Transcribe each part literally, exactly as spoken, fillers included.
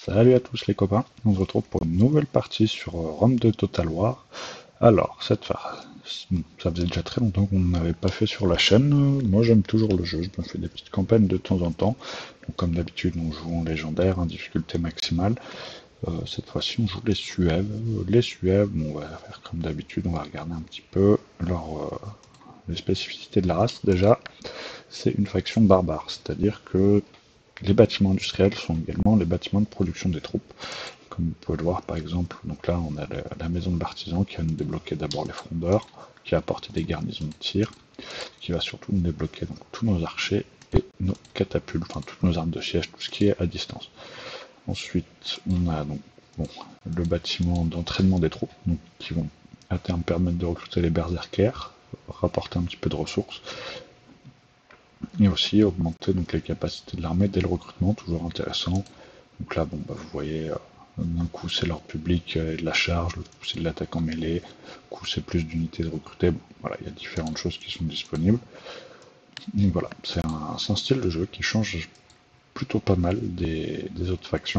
Salut à tous les copains, on se retrouve pour une nouvelle partie sur euh, Rome deux Total War. Alors, cette fois, ça faisait déjà très longtemps qu'on n'avait pas fait sur la chaîne. Moi j'aime toujours le jeu, je me fais des petites campagnes de temps en temps. Donc, comme d'habitude, on joue en légendaire, en difficulté maximale. Euh, cette fois-ci, on joue les Suèves. Les Suèves, bon, on va faire comme d'habitude, on va regarder un petit peu leur, euh, les spécificités de la race. Déjà, c'est une faction barbare, c'est-à-dire que les bâtiments industriels sont également les bâtiments de production des troupes. Comme vous pouvez le voir par exemple, donc là on a la, la maison de l'artisan qui va nous débloquer d'abord les frondeurs, qui va apporter des garnisons de tir, qui va surtout nous débloquer donc tous nos archers et nos catapultes, enfin toutes nos armes de siège, tout ce qui est à distance. Ensuite on a donc bon, le bâtiment d'entraînement des troupes, donc, qui vont à terme permettre de recruter les berserkers, rapporter un petit peu de ressources, et aussi augmenter donc, les capacités de l'armée dès le recrutement, toujours intéressant. Donc là, bon, bah, vous voyez, euh, d'un coup c'est l'ordre public et de la charge, l'autre coup c'est de l'attaque en mêlée, du coup c'est plus d'unités de recruter. Bon, voilà, il y a différentes choses qui sont disponibles. Donc voilà, c'est un, un, style de jeu qui change plutôt pas mal des, des autres factions.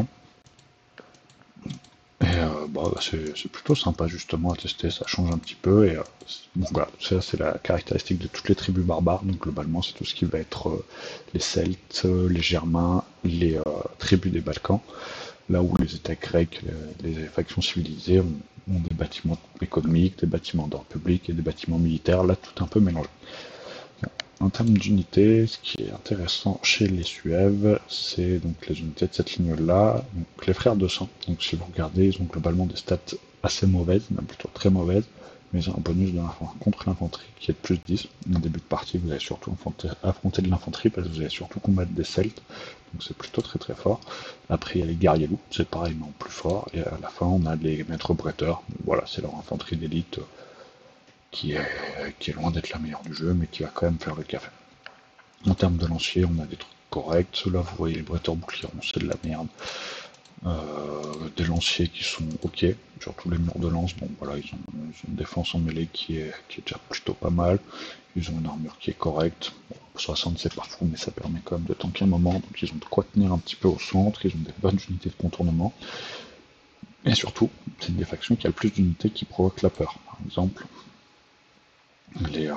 Et euh, bah, c'est plutôt sympa justement à tester, ça change un petit peu. Et euh, bon, voilà, ça c'est la caractéristique de toutes les tribus barbares. Donc globalement, c'est tout ce qui va être euh, les Celtes, euh, les Germains, les euh, tribus des Balkans. Là où les États grecs, les, les factions civilisées ont, ont des bâtiments économiques, des bâtiments d'ordre public et des bâtiments militaires. Là, tout un peu mélangé. En termes d'unités, ce qui est intéressant chez les Suèves, c'est donc les unités de cette ligne-là, donc les frères de sang. Donc si vous regardez, ils ont globalement des stats assez mauvaises, même plutôt très mauvaises, mais ils ont un bonus de contre l'infanterie qui est de plus dix. En début de partie, vous allez surtout affronter de l'infanterie parce que vous allez surtout combattre des Celtes, donc c'est plutôt très très fort. Après, il y a les guerriers loups, c'est pareil, mais en plus fort. Et à la fin, on a les maîtres bretteurs. Voilà, c'est leur infanterie d'élite qui est, qui est loin d'être la meilleure du jeu, mais qui va quand même faire le café. En termes de lanciers, on a des trucs corrects. Là, vous voyez les bretteurs boucliers, c'est de la merde. Euh, des lanciers qui sont ok, surtout les murs de lance. Bon, voilà, ils ont, ils ont une défense en mêlée qui est, qui est déjà plutôt pas mal. Ils ont une armure qui est correcte. Bon, soixante, c'est pas fou, mais ça permet quand même de tanker un moment. Donc, ils ont de quoi tenir un petit peu au centre. Ils ont des bonnes unités de contournement. Et surtout, c'est une des factions qui a le plus d'unités qui provoquent la peur. Par exemple, les, euh,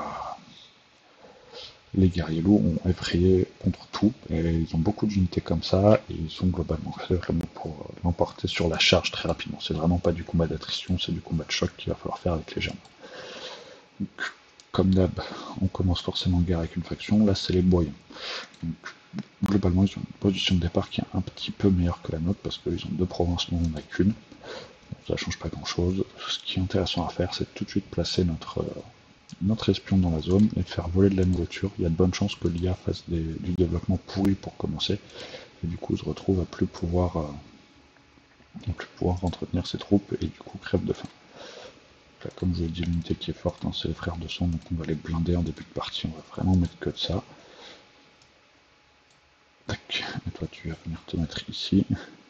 les guerriers loups ont effrayé contre tout, et ils ont beaucoup d'unités comme ça, et ils sont globalement faits pour l'emporter sur la charge très rapidement. C'est vraiment pas du combat d'attrition, c'est du combat de choc qu'il va falloir faire avec les germains. Donc, comme d'hab, on commence forcément en guerre avec une faction, là c'est les boyens. Donc, globalement, ils ont une position de départ qui est un petit peu meilleure que la nôtre, parce qu'ils ont deux provinces, nous on n'a qu'une. Ça change pas grand chose. Ce qui est intéressant à faire, c'est tout de suite placer notre notre espion dans la zone et de faire voler de la nourriture. Il y a de bonnes chances que l'I A fasse des, du développement pourri pour commencer, et du coup se retrouve à plus pouvoir, euh, plus pouvoir entretenir ses troupes et du coup crève de faim. Là, comme je vous l'ai dit, l'unité qui est forte, hein, c'est les frères de sang, donc on va les blinder en début de partie, on va vraiment mettre que de ça. Tac, et toi tu vas venir te mettre ici.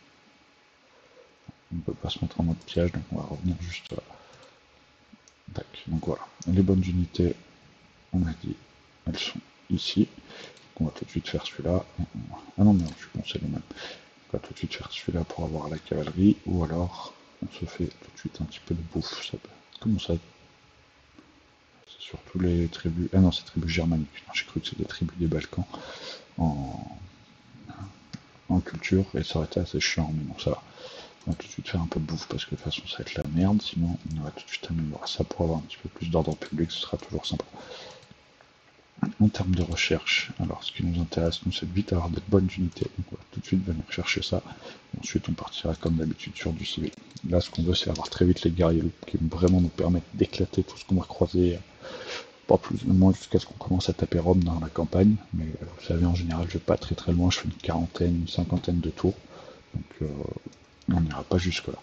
On ne peut pas se mettre en mode piège, donc on va revenir juste là. Tac, donc voilà, les bonnes unités, on a dit, elles sont ici. On va tout de suite faire celui-là. Ah non, mais je pense que c'est les mêmes. On va tout de suite faire celui-là pour avoir la cavalerie, ou alors on se fait tout de suite un petit peu de bouffe. Ça peut... Comment ça? C'est surtout les tribus. Ah non, c'est tribus germaniques. J'ai cru que c'était des tribus des Balkans en... en culture, et ça aurait été assez chiant, mais bon, ça va. On va tout de suite faire un peu de bouffe parce que de toute façon ça va être la merde, sinon on va tout de suite améliorer ça pour avoir un petit peu plus d'ordre public, ce sera toujours sympa. En termes de recherche, alors ce qui nous intéresse, nous, c'est de vite avoir des bonnes unités. Donc on va tout de suite venir chercher ça. Et ensuite, on partira comme d'habitude sur du civil. Là, ce qu'on veut, c'est avoir très vite les guerriers loups qui vont vraiment nous permettre d'éclater tout ce qu'on va croiser. Pas plus ou moins jusqu'à ce qu'on commence à taper Rome dans la campagne. Mais euh, vous savez, en général, je vais pas très très loin. Je fais une quarantaine, une cinquantaine de tours. Donc euh, on n'ira pas jusque-là.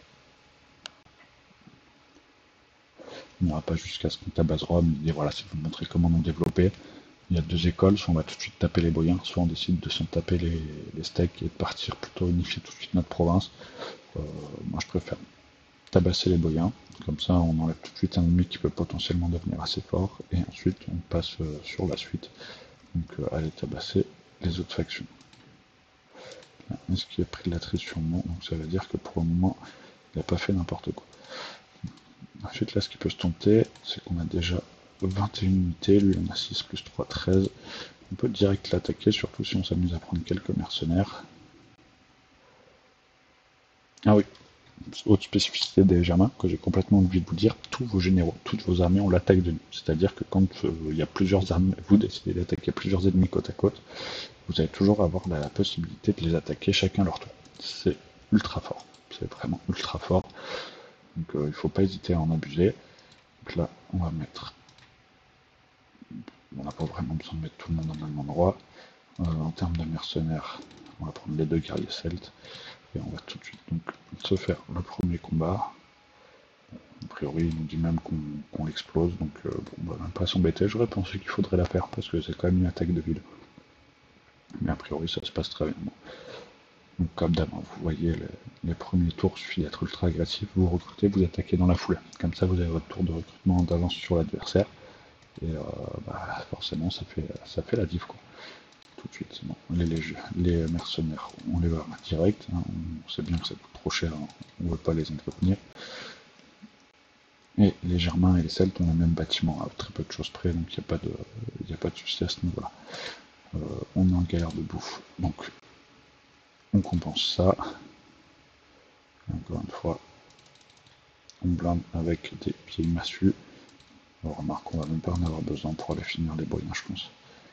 On n'ira pas jusqu'à ce qu'on tabasse Rome. Et voilà, c'est vous montrer comment nous développer. Il y a deux écoles, soit on va tout de suite taper les boyens, soit on décide de s'en taper les, les steaks et de partir plutôt unifier tout de suite notre province. Euh, moi je préfère tabasser les boyens, comme ça on enlève tout de suite un ennemi qui peut potentiellement devenir assez fort, et ensuite on passe euh, sur la suite, donc euh, aller tabasser les autres factions. Est-ce qu'il a pris de l'attrition? Non, donc ça veut dire que pour le moment, il n'a pas fait n'importe quoi. Ensuite, là, ce qui peut se tenter, c'est qu'on a déjà vingt et une unités, lui on a six plus trois, treize. On peut direct l'attaquer, surtout si on s'amuse à prendre quelques mercenaires. Ah oui, autre spécificité des Germains, que j'ai complètement oublié de vous dire, tous vos généraux, toutes vos armées ont l'attaque de nuit. C'est-à-dire que quand euh, il y a plusieurs armées, vous décidez d'attaquer plusieurs ennemis côte à côte, vous allez toujours avoir la, la possibilité de les attaquer chacun leur tour. C'est ultra fort, c'est vraiment ultra fort. Donc euh, il ne faut pas hésiter à en abuser. Donc là, on va mettre... On n'a pas vraiment besoin de mettre tout le monde au même endroit. Euh, en termes de mercenaires, on va prendre les deux guerriers celtes. Et on va tout de suite donc se faire le premier combat. A priori, il nous dit même qu'on qu'on l'explose, donc euh, bon, on va même pas s'embêter. J'aurais pensé qu'il faudrait la faire parce que c'est quand même une attaque de ville. Mais a priori, ça se passe très bien. Donc, comme d'hab, vous voyez, les, les premiers tours, il suffit d'être ultra agressif, vous recrutez, vous attaquez dans la foulée. Comme ça, vous avez votre tour de recrutement d'avance sur l'adversaire. Et euh, bah, forcément, ça fait, ça fait la diff, quoi. Tout de suite, bon. les, les, les mercenaires, on les va direct. Hein. On sait bien que ça coûte trop cher, hein. On ne veut pas les entretenir. Et les Germains et les Celtes ont le même bâtiment, à très peu de choses près, donc il n'y a, a pas de souci à ce niveau-là. Euh, on est en galère de bouffe, donc on compense ça. Encore une fois, on blinde avec des pieds massues. On remarque qu'on va même pas en avoir besoin pour aller finir les boyens, je pense.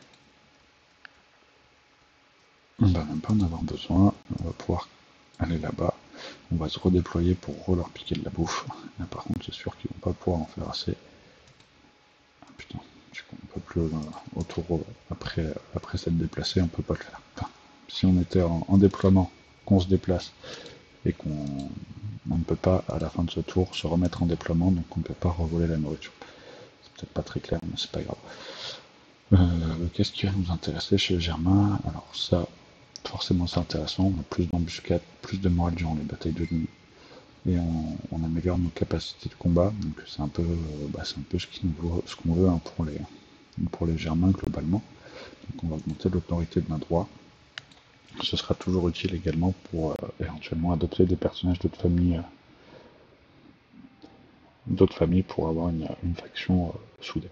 On va même pas en avoir besoin, on va pouvoir aller là-bas. On va se redéployer pour re leur piquer de la bouffe. Là, par contre, c'est sûr qu'ils vont pas pouvoir en faire assez. Ah, putain, on peut plus euh, autour après, après s'être déplacé, on peut pas le faire. Enfin, si on était en, en déploiement, qu'on se déplace et qu'on on ne peut pas à la fin de ce tour se remettre en déploiement, donc on ne peut pas revoler la nourriture. C'est peut-être pas très clair, mais c'est pas grave. Euh, Qu'est-ce qui va nous intéresser chez les Germains? Alors ça, forcément c'est intéressant, on a plus d'embuscades, plus de morale durant les batailles de nuit, et on, on améliore nos capacités de combat, donc c'est un peu, euh, bah, c'est un peu ce qu'on veut, hein, pour, les, pour les Germains globalement. Donc on va augmenter l'autorité de notre roi. Ce sera toujours utile également pour euh, éventuellement adopter des personnages d'autres familles, euh, d'autres familles pour avoir une, une faction euh, soudée.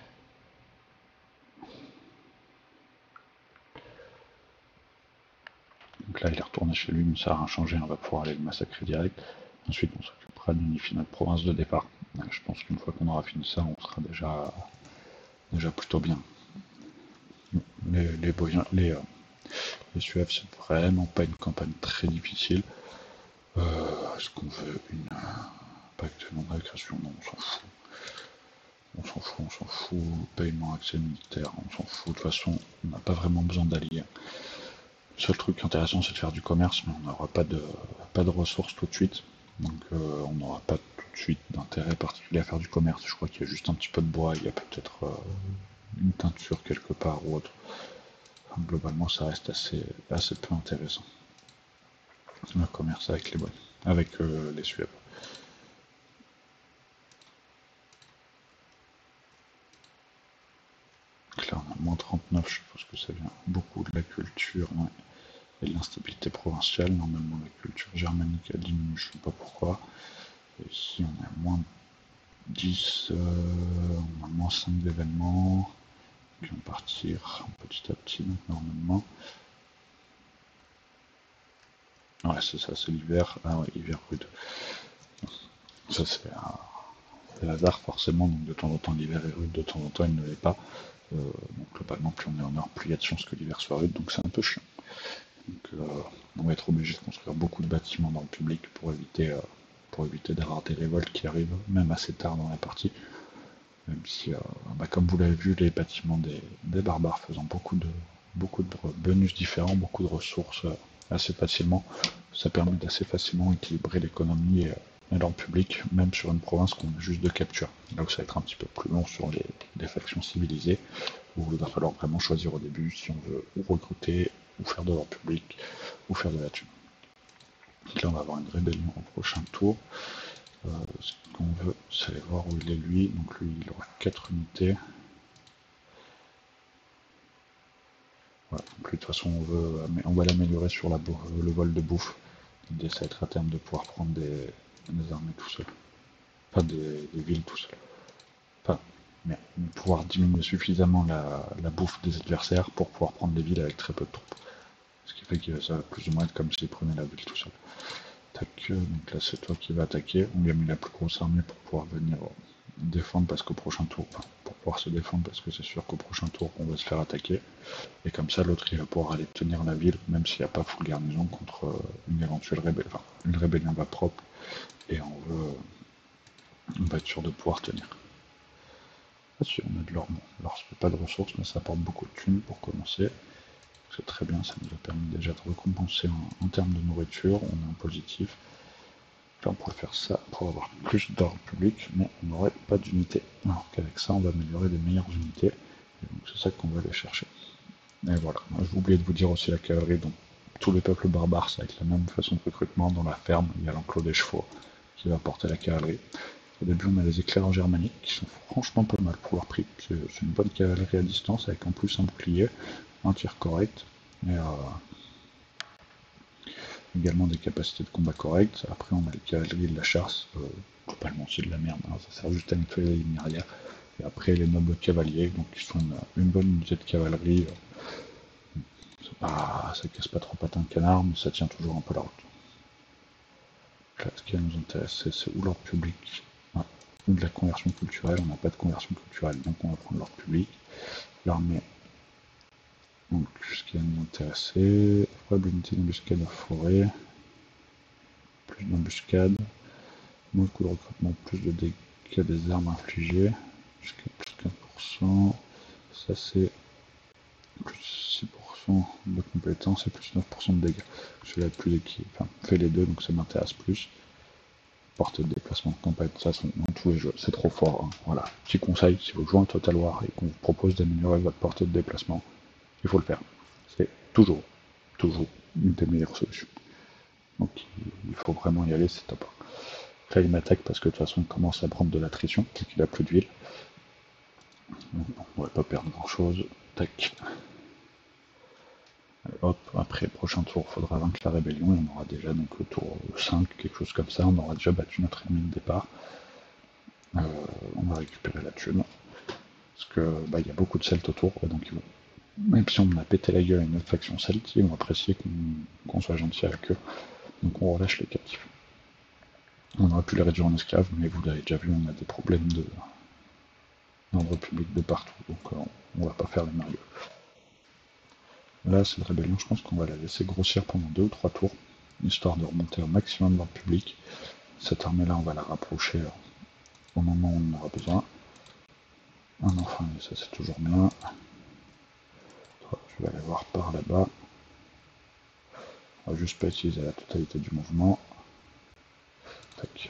Donc là, il est retourné chez lui, mais ça n'a rien changé, on va pouvoir aller le massacrer direct. Ensuite, on s'occupera d'unifier notre province de départ. Je pense qu'une fois qu'on aura fini ça, on sera déjà, déjà plutôt bien. Les, les, boyens, les, euh, les Suèves, c'est vraiment pas une campagne très difficile. Euh, Est-ce qu'on veut une euh, pacte de non-agression? Non, on s'en fout. On s'en fout, on s'en fout. Paiement, accès militaire, on s'en fout. De toute façon, on n'a pas vraiment besoin d'alliés. Le seul truc intéressant, c'est de faire du commerce, mais on n'aura pas de, pas de ressources tout de suite. Donc euh, on n'aura pas tout de suite d'intérêt particulier à faire du commerce. Je crois qu'il y a juste un petit peu de bois, il y a peut-être euh, une teinture quelque part ou autre. Enfin, globalement, ça reste assez, assez peu intéressant. Le commerce avec les bois, avec euh, les Suèves. Donc là, on a moins trente-neuf, je pense que ça vient beaucoup de la culture, ouais, et de l'instabilité provinciale. Normalement, la culture germanique a diminué, je ne sais pas pourquoi. Et ici, on a moins dix, euh, on a moins cinq d'événements qui vont partir petit à petit, donc normalement. Ouais, c'est ça, c'est l'hiver. Ah ouais, hiver rude. Ça, c'est un hasard, forcément, donc de temps en temps l'hiver est rude, de temps en temps il ne l'est pas. Euh, donc globalement, plus on est au nord, plus il y a de chances que l'hiver soit rude, donc c'est un peu chiant. Donc euh, on va être obligé de construire beaucoup de bâtiments dans le public pour éviter, euh, pour éviter d'avoir des révoltes qui arrivent, même assez tard dans la partie. Même si, euh, bah, comme vous l'avez vu, les bâtiments des, des barbares faisant beaucoup de, beaucoup de bonus différents, beaucoup de ressources euh, assez facilement, ça permet d'assez facilement équilibrer l'économie et, et leur public, même sur une province qu'on a juste de capture. Là où ça va être un petit peu plus long sur les, les factions civilisées, où il va falloir vraiment choisir au début si on veut ou recruter, ou faire de leur public, ou faire de la thune. Donc là, on va avoir une rébellion au prochain tour. Euh, ce qu'on veut, c'est aller voir où il est lui. Donc lui, il aura quatre unités. Voilà. Donc, de toute façon, on, veut, on va l'améliorer sur la, le vol de bouffe. L'idée, ça va être à terme de pouvoir prendre des, des armées tout seul. Pas des, des villes tout seul. Enfin, mais pouvoir diminuer suffisamment la, la bouffe des adversaires pour pouvoir prendre des villes avec très peu de troupes. Ce qui fait que ça va plus ou moins être comme s'ils prenaient la ville tout seul. Tac, donc là c'est toi qui vas attaquer. On lui a mis la plus grosse armée pour pouvoir venir défendre parce qu'au prochain tour, enfin, pour pouvoir se défendre parce que c'est sûr qu'au prochain tour on va se faire attaquer. Et comme ça l'autre il va pouvoir aller tenir la ville, même s'il n'y a pas full garnison contre une éventuelle rébellion. Enfin, une rébellion va propre et on veut. On va être sûr de pouvoir tenir. Ah, si on a de l'or, bon, l'or c'est pas de ressources, mais ça apporte beaucoup de thunes pour commencer. C'est très bien, ça nous a permis déjà de récompenser en, en termes de nourriture, on est en positif. Là on pourrait faire ça pour avoir plus d'or public, mais on n'aurait pas d'unité. Alors qu'avec ça on va améliorer des meilleures unités, et donc c'est ça qu'on va aller chercher. Et voilà, j'ai oublié de vous dire aussi la cavalerie, donc tous les peuples barbares, ça va être la même façon de recrutement. Dans la ferme, il y a l'enclos des chevaux qui va porter la cavalerie. Au début, on a les éclairs germaniques qui sont franchement pas mal pour leur prix. C'est une bonne cavalerie à distance avec en plus un bouclier, un tir correct et euh, également des capacités de combat correctes. Après, on a les cavaleries de la chasse, euh, globalement c'est de la merde, hein, ça sert juste à nettoyer les lignes arrière. Et après, les nobles cavaliers, donc qui sont une, une bonne unité de cavalerie. Euh, pas, ça casse pas trop patin de canard, mais ça tient toujours un peu la route. Là, ce qui nous intéresse, c'est où l'ordre public. Ouais. Ou de la conversion culturelle, on n'a pas de conversion culturelle, donc on va prendre l'ordre public. L'armée, donc ce qui va nous intéresser, probabilité d'embuscade en forêt, plus d'embuscade, moins de coût de recrutement, plus de dégâts des armes infligées, jusqu'à plus quinze pour cent, ça c'est plus six pour cent de compétences et plus neuf pour cent de dégâts. Celui-là est plus équilibré, enfin, fait les deux, donc ça m'intéresse plus. Portée de déplacement de campagne, ça sont dans tous les jeux, c'est trop fort. Hein. Voilà, petit conseil, si vous jouez un Total War et qu'on vous propose d'améliorer votre portée de déplacement, il faut le faire. C'est toujours, toujours une des meilleures solutions. Donc il faut vraiment y aller, c'est top. Là il m'attaque parce que de toute façon il commence à prendre de l'attrition, et qu'il a plus de ville. Donc, on va pas perdre grand chose. Tac. Allez, hop, après prochain tour, il faudra vaincre la rébellion et on aura déjà donc le tour cinq, quelque chose comme ça, on aura déjà battu notre ennemi de départ. Euh, on va récupérer la thune. Parce que bah, y a beaucoup de celtes autour, et donc ils vont. Même si on a pété la gueule à une autre faction celte, ils vont apprécier qu'on qu soit gentil avec eux. Donc on relâche les captifs. On aurait pu les réduire en esclaves, mais vous l'avez déjà vu, on a des problèmes de d'ordre public de partout, donc euh, on va pas faire les marieux. Là, cette rébellion, je pense qu'on va la laisser grossir pendant deux ou trois tours, histoire de remonter au maximum d'ordre public. Cette armée-là, on va la rapprocher euh, au moment où on en aura besoin. Un enfant, ça c'est toujours bien. Je vais aller voir par là-bas. On va juste pas utiliser la totalité du mouvement. Tac.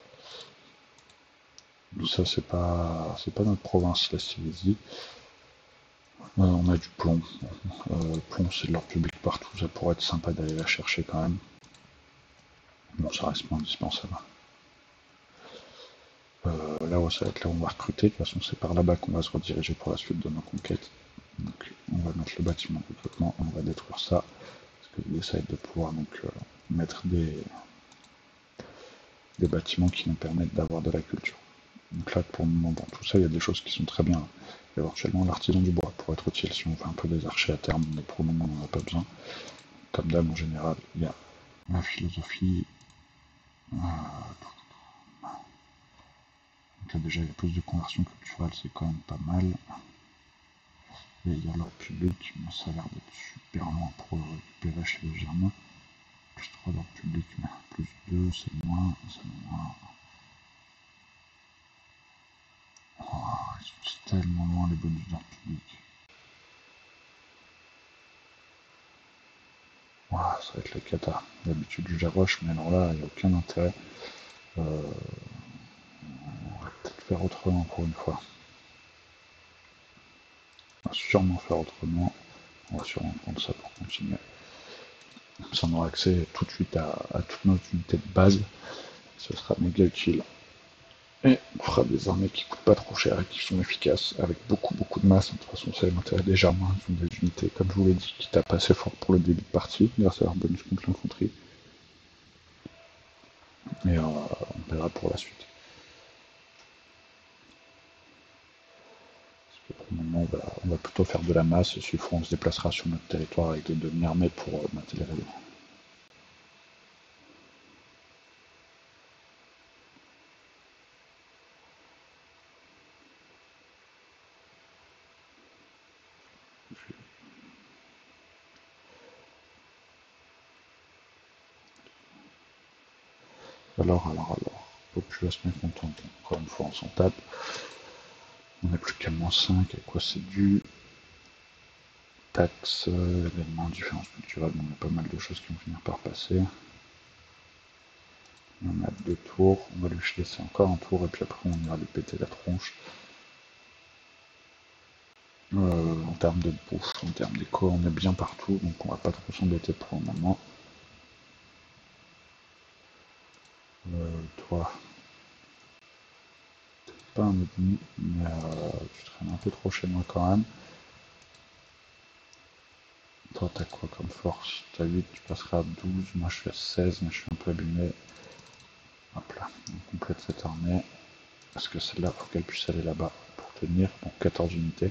Ça c'est pas c'est pas notre province, la Silésie. Euh, on a du plomb. Euh, plomb c'est de l'or public partout, ça pourrait être sympa d'aller la chercher quand même. Bon, ça reste pas indispensable. Euh, là, ouais, ça va être là où on va recruter. De toute façon, c'est par là-bas qu'on va se rediriger pour la suite de nos conquêtes. Donc, on va mettre le bâtiment de recrutement, on va détruire ça. Parce que l'idée, ça va être de pouvoir donc, euh, mettre des, des bâtiments qui nous permettent d'avoir de la culture. Donc là, pour le moment, dans tout ça, il y a des choses qui sont très bien. Éventuellement, l'artisan du bois pourrait être utile si on fait un peu des archers à terme, mais pour le moment, on n'en a pas besoin. Comme d'hab, en général, il y a la philosophie. Euh, donc là, déjà, il y a plus de conversion culturelle, c'est quand même pas mal. Et il y a l'ordre public, mais ça a l'air d'être super loin pour le récupérer chez les Germains. Plus trois d'ordre public, mais plus deux, c'est moins, c'est moins. Oh, ils sont tellement loin les bonus d'ordre public. Oh, ça va être la cata. D'habitude je jaroche, mais alors là, il n'y a aucun intérêt. Euh, on va peut-être faire autrement pour une fois. On va sûrement faire autrement. On va sûrement prendre ça pour continuer. Ça on aura accès tout de suite à, à toutes nos unités de base. Ce sera méga utile. Et on fera des armées qui coûtent pas trop cher et qui sont efficaces, avec beaucoup beaucoup de masse. De toute façon, c'est l'intérêt des Germains, ils ont des unités, comme je vous l'ai dit, qui tapent assez fort pour le début de partie, grâce à leur bonus contre l'infanterie. Et euh, on verra pour la suite. Pour le moment, on va, on va plutôt faire de la masse, et s'il faut, on se déplacera sur notre territoire avec des demi-armées pour euh, mater les rayons. Alors, alors, alors, population mécontente. Encore une fois, on s'en tape. On n'a plus qu'à moins cinq, à quoi c'est dû? Taxes, euh, événements, différences culturelles, on a pas mal de choses qui vont finir par passer. On a deux tours, on va lui laisser encore un tour et puis après on ira lui péter la tronche. Euh, en termes de bouffe, en termes d'éco, on est bien partout, donc on va pas trop s'embêter pour le moment. Euh, toi, t'es pas un ennemi, mais euh, tu traînes un peu trop chez moi quand même. Toi, t'as quoi comme force? T'as huit, tu passeras à douze, moi je suis à seize, mais je suis un peu abîmé. Hop là, on complète cette armée. Parce que celle-là, il faut qu'elle puisse aller là-bas pour tenir, donc quatorze unités.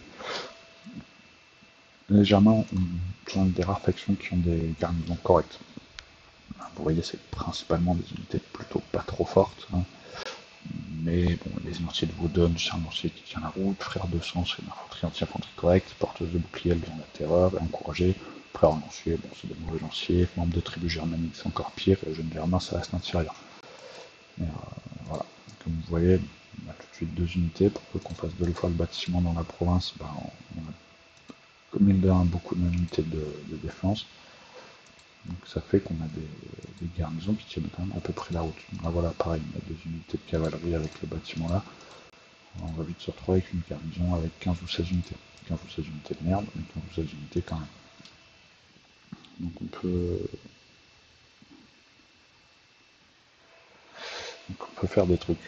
Les Germains sont une des rares factions qui ont des garnisons correctes. Vous voyez, c'est principalement des unités plutôt pas trop fortes. Hein. Mais bon, les lanciers de Vaudon, c'est un lancier qui tient la route. Frère de sang, c'est une infanterie anti-infanterie correcte. Porteuse de bouclier, elles ont la terreur, et encouragée. Frère lancier, bon, c'est des mauvais lanciers. Membre de tribu germanique, c'est encore pire. Et le jeune Germain, ça reste un tirailleur. Et, euh, voilà. Comme vous voyez, on a tout de suite deux unités. Pour peu qu'on fasse deux fois le bâtiment dans la province, ben, on a comme il a beaucoup d'unités de, de défense. Donc ça fait qu'on a des, des garnisons qui tiennent quand même à peu près la route. Là voilà, pareil, on a deux unités de cavalerie avec le bâtiment là. On va vite se retrouver avec une garnison avec quinze ou seize unités. quinze ou seize unités de merde, mais quinze ou seize unités quand même. Donc on peut, donc on peut faire des trucs.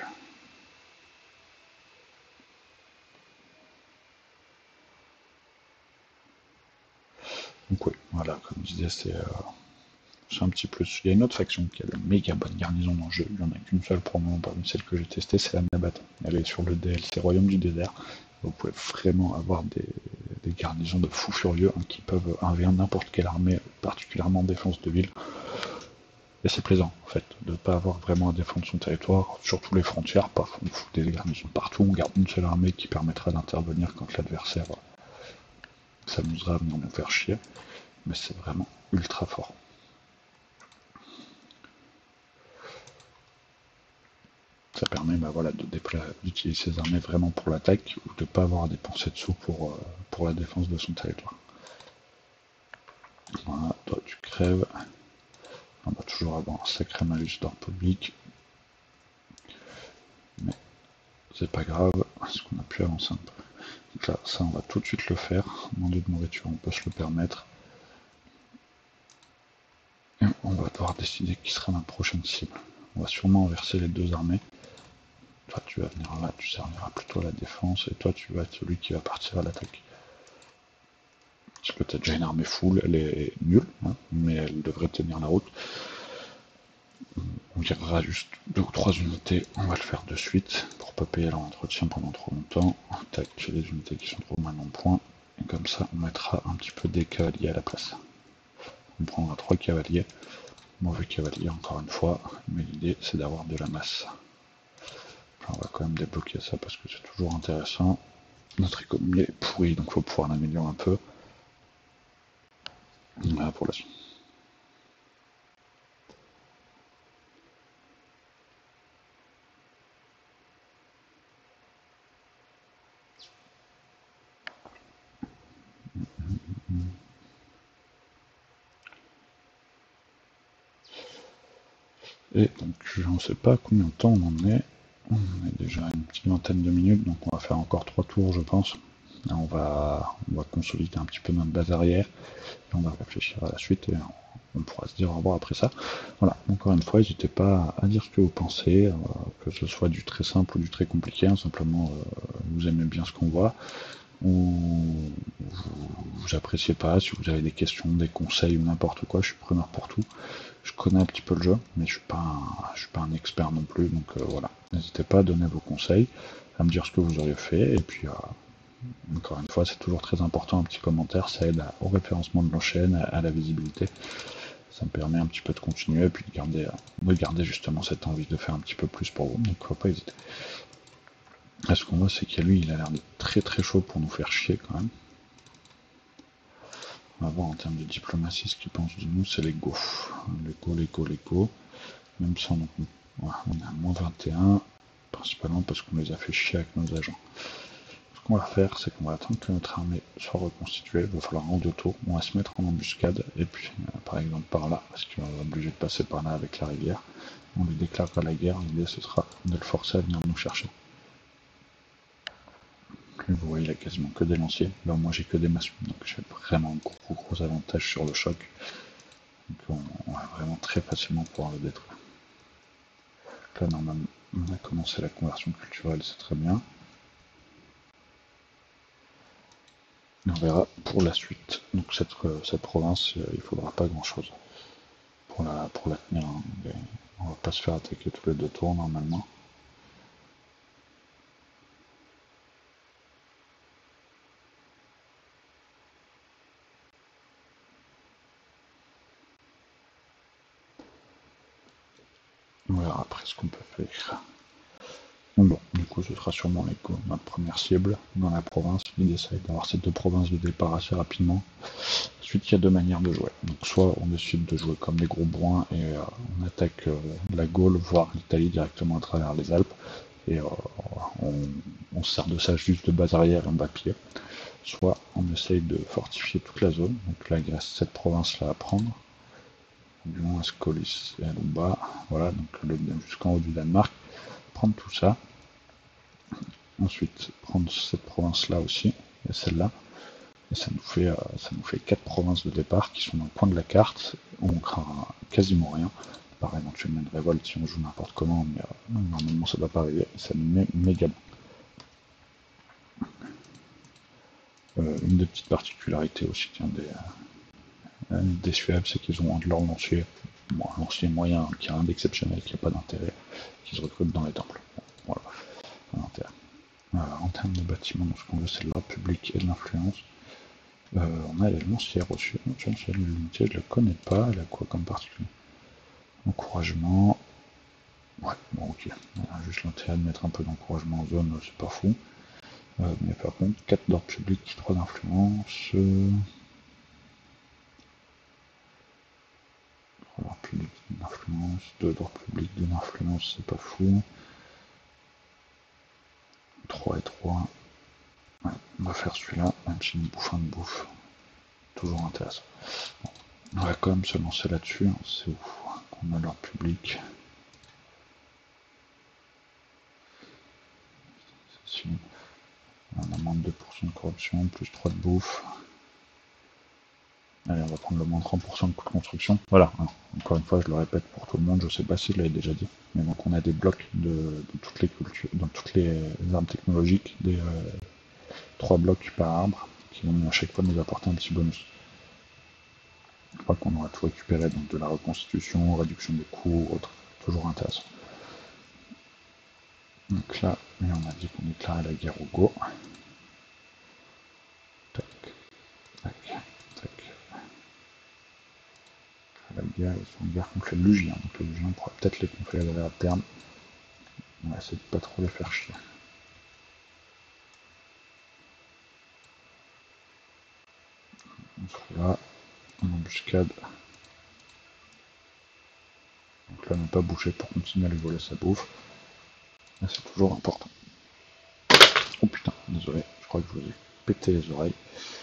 Donc oui, voilà, comme je disais, c'est euh, c'est un petit plus. Il y a une autre faction qui a de méga bonne garnison dans le jeu. Il n'y en a qu'une seule pour le moment parmi celles que j'ai testées, c'est la Nabat. Elle est sur le D L C Royaume du Désert. Vous pouvez vraiment avoir des, des garnisons de fous furieux hein, qui peuvent un v un n'importe quelle armée, particulièrement en défense de ville. Et c'est plaisant, en fait, de ne pas avoir vraiment à défendre son territoire, surtout les frontières. Parfois, on fout des garnisons partout, on garde une seule armée qui permettra d'intervenir quand l'adversaire s'amusera à venir nous faire chier. Mais c'est vraiment ultra fort. Ça permet bah, voilà, d'utiliser ses armées vraiment pour l'attaque ou de ne pas avoir à dépenser de sous pour, euh, pour la défense de son territoire. Voilà, toi tu crèves. On va toujours avoir un sacré malus d'ordre public. Mais c'est pas grave, parce qu'on a pu avancer un peu. Donc là, ça on va tout de suite le faire. Demander de nourriture, on peut se le permettre. Et on va devoir décider qui sera notre prochaine cible. On va sûrement inverser les deux armées. Toi tu vas venir là, tu serviras plutôt à la défense, et toi tu vas être celui qui va partir à l'attaque. Parce que tu as déjà une armée full, elle est nulle, hein, mais elle devrait tenir la route. On virera juste deux ou trois unités, on va le faire de suite, pour pas payer leur entretien pendant trop longtemps. Tac, j'ai des unités qui sont trop mal en point, et comme ça on mettra un petit peu des cavaliers à la place. On prendra trois cavaliers, mauvais cavalier encore une fois, mais l'idée c'est d'avoir de la masse. On va quand même débloquer ça parce que c'est toujours intéressant. Notre économie est pourrie, donc il faut pouvoir l'améliorer un peu. Voilà pour la suite. Et donc je ne sais pas combien de temps on en est. On est déjà à une petite vingtaine de minutes, donc on va faire encore trois tours je pense. On va, on va consolider un petit peu notre base arrière et on va réfléchir à la suite et on pourra se dire au revoir après ça. Voilà, encore une fois, n'hésitez pas à dire ce que vous pensez, euh, que ce soit du très simple ou du très compliqué, hein, simplement euh, vous aimez bien ce qu'on voit, ou vous, vous appréciez pas, si vous avez des questions, des conseils ou n'importe quoi, je suis preneur pour tout. Je connais un petit peu le jeu, mais je suis pas un, je suis pas un expert non plus, donc euh, voilà. N'hésitez pas à donner vos conseils, à me dire ce que vous auriez fait, et puis euh, encore une fois, c'est toujours très important, un petit commentaire, ça aide à- au référencement de la chaîne, à, à la visibilité. Ça me permet un petit peu de continuer, et puis de garder, euh, de garder justement cette envie de faire un petit peu plus pour vous, donc faut pas hésiter. Là, ce qu'on voit, c'est qu'il lui, il a l'air d'être très très chaud pour nous faire chier quand même. On va voir en termes de diplomatie ce qu'il pense de nous, c'est les go. Les go, les go, les go. Même sans nous. Voilà, on est à moins vingt et un, principalement parce qu'on les a fait chier avec nos agents. Ce qu'on va faire, c'est qu'on va attendre que notre armée soit reconstituée. Il va falloir un ou deux tours. On va se mettre en embuscade, et puis euh, par exemple par là, parce qu'on va obligé de passer par là avec la rivière. On lui déclarera la guerre, l'idée ce sera de le forcer à venir nous chercher. Vous voyez, il a quasiment que des lanciers. Là, moi, j'ai que des massue, donc j'ai vraiment un gros, gros avantage sur le choc. Donc, on, on va vraiment très facilement pouvoir le détruire. Là, normalement, on a commencé la conversion culturelle, c'est très bien. Et on verra pour la suite. Donc, cette, cette province, il faudra pas grand-chose pour la, pour la tenir. Hein. On va pas se faire attaquer tous les deux tours, normalement. On verra après ce qu'on peut faire. Bon, du coup, ce sera sûrement les, notre première cible dans la province. L'idée, ça va être d'avoir ces deux provinces de départ assez rapidement. Ensuite, il y a deux manières de jouer. Donc, soit on décide de jouer comme des gros bourrins et euh, on attaque euh, la Gaule, voire l'Italie directement à travers les Alpes. Et euh, on, on se sert de ça juste de base arrière et on va piller. Soit on essaye de fortifier toute la zone. Donc là, il reste cette province-là à prendre. Du moins, Ascolis et Alumba. Voilà, donc jusqu'en haut du Danemark. Prendre tout ça. Ensuite, prendre cette province-là aussi, et celle-là. Et ça nous fait euh, ça nous fait quatre provinces de départ qui sont dans le coin de la carte, où on craint quasiment rien, par éventuellement une révolte si on joue n'importe comment, mais euh, normalement ça ne va pas arriver, ça nous met méga bien. Euh, une des petites particularités aussi tiens, des, euh, des Suèves, c'est qu'ils ont un de leurs lanciers, bon, un lancier moyen qui a rien d'exceptionnel, qui n'a pas d'intérêt, qui se recrute dans les temples. Bon, voilà, euh, en termes de bâtiments, donc ce qu'on veut c'est l'ordre public et de l'influence. Euh, on a les lancières aussi. Tiens, l'unité, je la connais pas. Elle a quoi comme particulier? Encouragement. Ouais, bon, ok. On a juste l'intérêt de mettre un peu d'encouragement en zone, c'est pas fou. Euh, mais par contre, quatre d'ordre public, trois d'influence. Euh... trois d'ordre public, d'influence. deux d'ordre public, deux d'influence, c'est pas fou. trois et trois. Ouais, on va faire celui-là, même si une bouffe, un de bouffe. Toujours intéressant. Bon. On va quand même se lancer là-dessus. Hein. C'est où qu'on a l'ordre public. Si on a moins de deux pour cent de corruption, plus trois de bouffe. Allez, on va prendre le moins trente pour cent de coût de construction. Voilà, alors, encore une fois, je le répète pour tout le monde, je sais pas si je l'avais déjà dit, mais donc on a des blocs de, de toutes les cultures, dans toutes les armes technologiques, des euh, trois blocs par arbre, qui vont à chaque fois nous apporter un petit bonus. Je crois qu'on aura tout récupéré, donc de la reconstitution, réduction des coûts, autre, toujours intéressant. Donc là, on a dit qu'on déclarait la guerre au Go. Tac, tac, tac. La guerre, ils sont en guerre contre les Lugiens, donc les Lugiens, on pourra peut-être les confédérer à terme. On va essayer de pas trop les faire chier. On sera là, en embuscade. Donc là, ne pas bouger pour continuer à lui voler sa bouffe. Là, c'est toujours important. Oh putain, désolé, je crois que je vous ai pété les oreilles.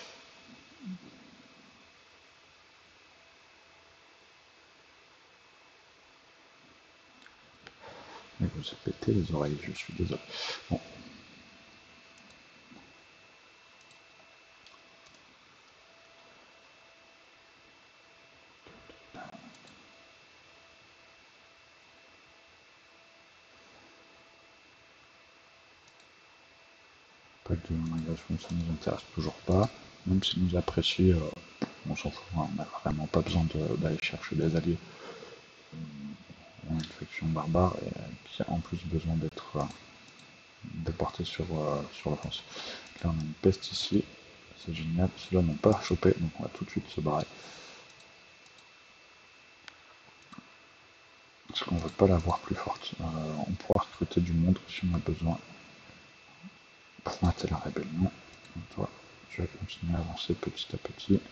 Mais je vous ai pété les oreilles, je suis désolé. Bon. Pacte de migration, ça nous intéresse toujours pas. Même si nous apprécie, euh, on s'en fout, hein, on n'a vraiment pas besoin d'aller chercher des alliés. On a une faction barbare et qui a en plus besoin d'être euh, déportée sur, euh, sur la France. Là on a une peste ici, c'est génial, ceux-là n'ont pas chopé, donc on va tout de suite se barrer. Parce qu'on ne veut pas la voir plus forte. Euh, on pourra recruter du monde si on a besoin pour mater la rébellion. Donc, toi, je vais continuer à avancer petit à petit.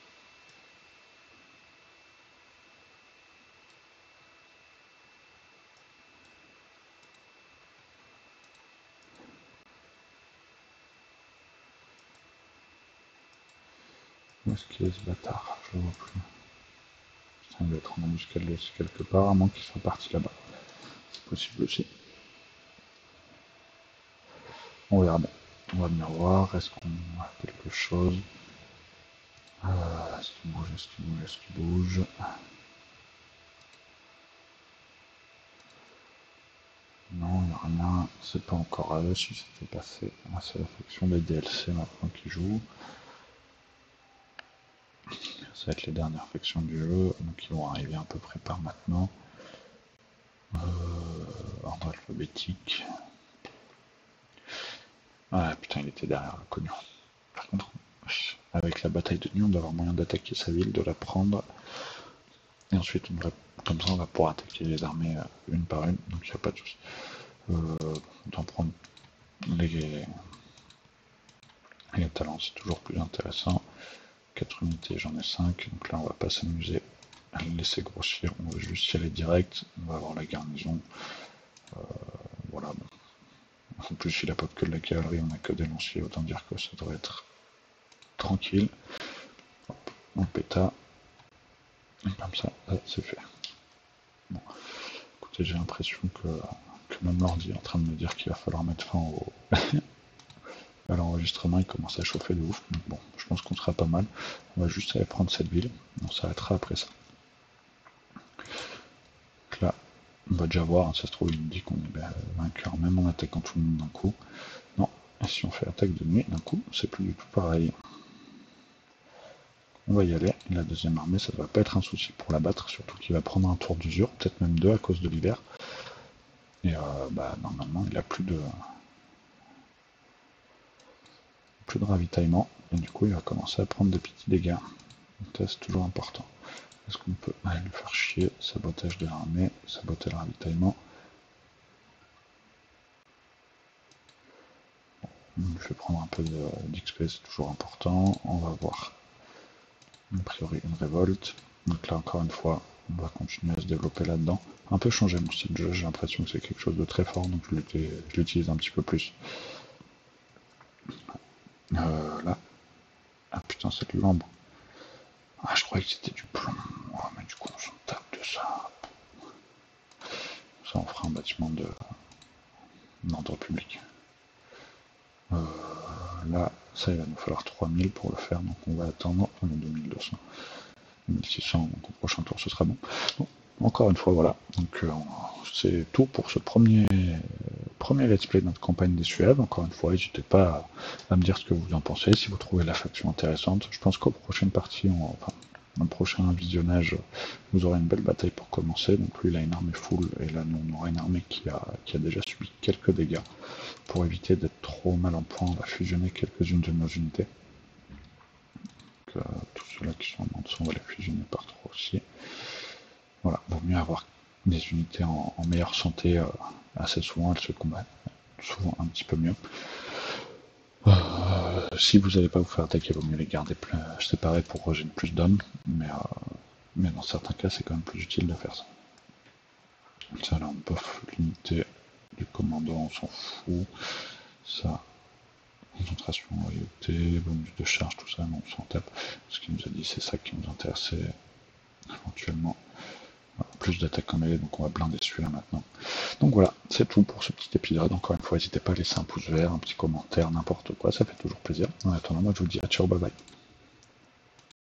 Où est-ce qu'il est ce bâtard? Je le vois plus. Putain, il doit être en embuscade aussi quelque part, à moins qu'il soit parti là-bas. C'est possible aussi. On verra bien. On va bien voir. Est-ce qu'on a quelque chose? euh, Est-ce qu'il bouge? Est-ce qu'il bouge? Est-ce qu'il bouge? Non, il n'y a rien. C'est pas encore à eux si c'était passé. Ah, c'est la faction des D L C maintenant qui joue. Ça va être les dernières factions du jeu, donc ils vont arriver à peu près par maintenant. Euh, ordre alphabétique. Ah putain, il était derrière le cognon. Par contre, avec la bataille de nuit, on doit avoir moyen d'attaquer sa ville, de la prendre. Et ensuite, on va, comme ça, on va pouvoir attaquer les armées une par une, donc il n'y a pas de souci. Euh, d'en prendre les, les talents, c'est toujours plus intéressant. quatre unités, j'en ai cinq, donc là on va pas s'amuser à les laisser grossir, on va juste y aller direct, on va avoir la garnison. Euh, voilà. En plus, il n'a pas que de la cavalerie, on n'a que des lanciers, autant dire que ça devrait être tranquille. Hop, on péta. Et comme ça, ça c'est fait. Bon. Écoutez, j'ai l'impression que, que même l'ordi est en train de me dire qu'il va falloir mettre fin au à l'enregistrement, il commence à chauffer de ouf. Donc bon, je pense qu'on sera pas mal. On va juste aller prendre cette ville, on s'arrêtera après ça. Donc là, on va déjà voir, hein, ça se trouve, il me dit qu'on est ben, vainqueur même en attaquant tout le monde d'un coup. Non, et si on fait attaque de nuit d'un coup, c'est plus du tout pareil. On va y aller, et la deuxième armée, ça ne va pas être un souci pour la battre, surtout qu'il va prendre un tour d'usure, peut-être même deux à cause de l'hiver. Et euh, bah, normalement, il a plus de plus de ravitaillement, et du coup, il va commencer à prendre des petits dégâts. Donc ça, c'est toujours important. Est-ce qu'on peut aller le faire chier? Sabotage de l'armée, saboter le ravitaillement. On lui fait prendre un peu d'X P, c'est toujours important. On va voir a priori une révolte. Donc là encore une fois, on va continuer à se développer là-dedans. Un peu changer mon style de jeu, j'ai l'impression que c'est quelque chose de très fort, donc je l'utilise un petit peu plus. Euh, là. Ah putain, c'est de l'ambre. Ah, je croyais que c'était du plomb. Oh, mais du coup, on s'en tape de ça. Ça, on fera un bâtiment de d'ordre public. Euh, là, ça, il va nous falloir trois mille pour le faire, donc on va attendre. Enfin, deux mille deux cents. deux mille six cents, donc au prochain tour, ce sera bon. Bon, encore une fois, voilà. Donc, euh, c'est tout pour ce premier, euh, premier let's play de notre campagne des Suèves. Encore une fois, n'hésitez pas à, à, me dire ce que vous en pensez, si vous trouvez la faction intéressante. Je pense qu'aux prochaines parties, on, enfin, dans le prochain visionnage, vous aurez une belle bataille pour commencer. Donc lui, il a une armée full, et là, nous, on aura une armée qui a, qui a déjà subi quelques dégâts. Pour éviter d'être trop mal en point, on va fusionner quelques-unes de nos unités. Donc, euh, tous ceux-là qui sont en dessous, on va les fusionner par trois aussi. Voilà, vaut mieux avoir des unités en, en meilleure santé. Euh, assez souvent, elles se combattent souvent un petit peu mieux. Euh, si vous n'allez pas vous faire attaquer, il vaut mieux les garder plus, euh, séparés pour régénérer plus d'hommes, mais, euh, mais dans certains cas, c'est quand même plus utile de faire ça. Ça, là, on buff l'unité du commandant, on s'en fout. Ça, concentration, loyauté, bonus de charge, tout ça, non, on s'en tape. Ce qu'il nous a dit, c'est ça qui nous intéressait éventuellement. Plus d'attaques en mêlée, donc on va blinder celui-là maintenant. Donc voilà, c'est tout pour ce petit épisode. Encore une fois, n'hésitez pas à laisser un pouce vert, un petit commentaire, n'importe quoi, ça fait toujours plaisir. En attendant, moi je vous dis à ciao, bye bye.